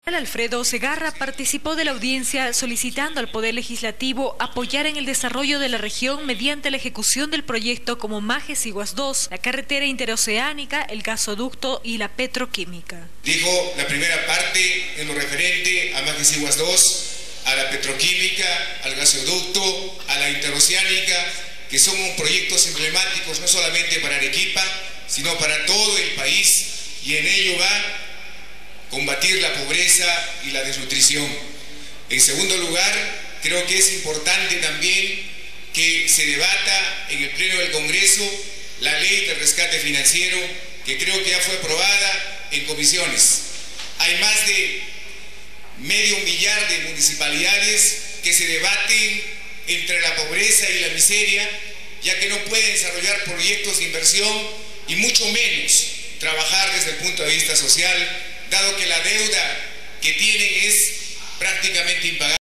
Alfredo Segarra participó de la audiencia solicitando al Poder Legislativo apoyar en el desarrollo de la región mediante la ejecución del proyecto como Majes-Iguas 2, la carretera interoceánica, el gasoducto y la petroquímica. Dijo la primera parte en lo referente a Majes-Iguas 2, a la petroquímica, al gasoducto, a la interoceánica, que son proyectos emblemáticos no solamente para Arequipa, sino para todo el país, y en ello va combatir la pobreza y la desnutrición. En segundo lugar, creo que es importante también que se debata en el Pleno del Congreso la ley de rescate financiero, que creo que ya fue aprobada en comisiones. Hay más de 500 millar de municipalidades que se debaten entre la pobreza y la miseria, ya que no pueden desarrollar proyectos de inversión y mucho menos trabajar desde el punto de vista social, dado que la deuda que tienen es prácticamente impagable.